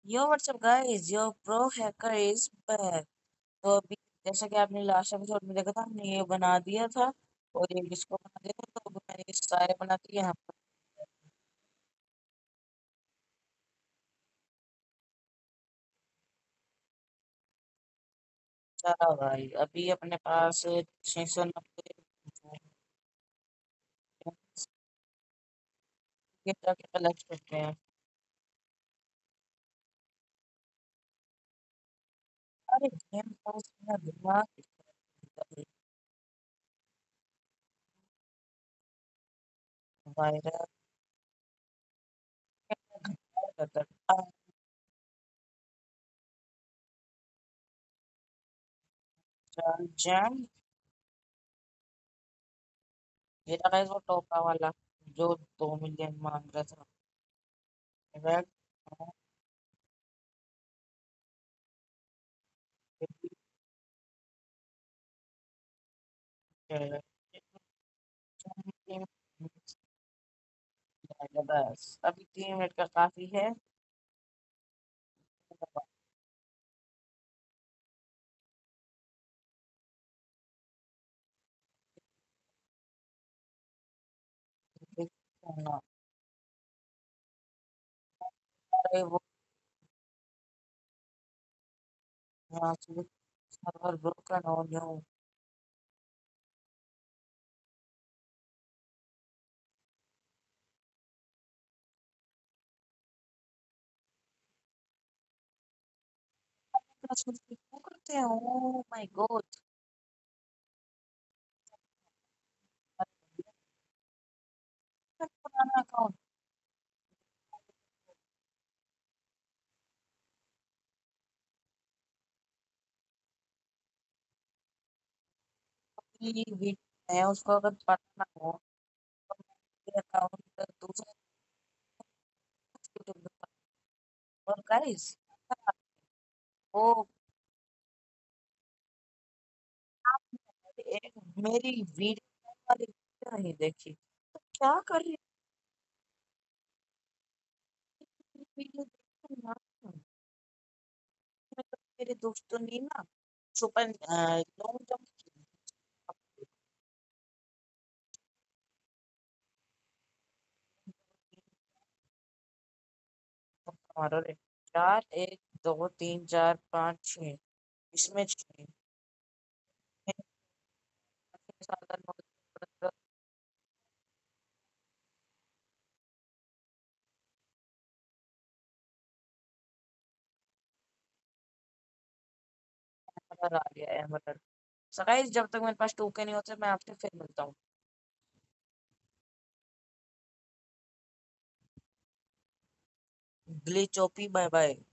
Yo what's up guys, your pro hacker is back. तो अभी जैसा कि आपने लास्ट एपिसोड में देखा था, हमने ये बना दिया था और ये इसको बना दिया था। तो अब मैंने ये सारे बना दिए यहाँ पर। चलो भाई, अभी अपने पास 690 के जाके कलेक्ट करते हैं। अरे गेम पास मेरा दिमाग वायरल करता था। जैम ये था guys वो टोपा वाला जो 2 मिलियन मांग रहा था। रेड बस अभी 3 मिनट का काफी है। देखना अरे वो यहाँ से सर्वर ब्रोकन हो गया हूँ। दस मिनट क्यों करते हैं? Oh my god. पुराना अकाउंट की वीडियो है, उसको अगर पढ़ना हो तो अकाउंट दूसरा यूट्यूब पे। और गाइस वो एक मेरी वीडियो वाली वीडियो नहीं देखी तो क्या कर रही है वीडियो देखो ना। मेरे दोस्तों ने ना सुपर लॉन्ग जंप मारो रे। चार, 1 2 3 4 5 6, इसमें 6 साल आ गया है मतलब। सो गाइस, जब तक मेरे पास टोकन नहीं होते मैं आपसे फिर मिलता हूँ। Glitch OP, bye bye.